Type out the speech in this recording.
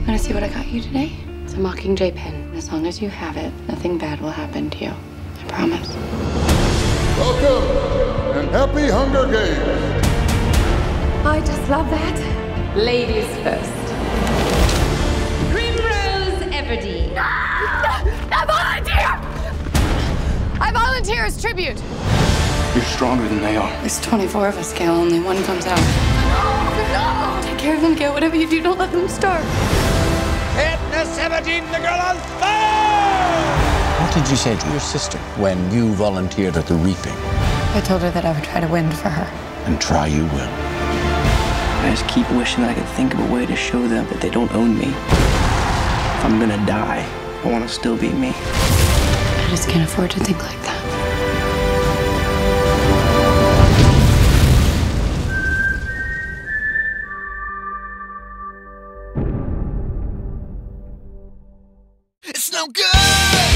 Want to see what I got you today? It's a Mockingjay pin. As long as you have it, nothing bad will happen to you. I promise. Welcome and happy Hunger Games. I just love that. Ladies first. Primrose Everdeen. I volunteer! I volunteer as tribute. You're stronger than they are. There's 24 of us, Gail. Only one comes out. No! Take care of them, Gail. Whatever you do, don't let them starve. Katniss Everdeen, the girl on fire! What did you say to your sister when you volunteered at the reaping? I told her that I would try to win for her. And try you will. I just keep wishing that I could think of a way to show them that they don't own me. If I'm gonna die, I want to still be me. I just can't afford to think like that. It's no good.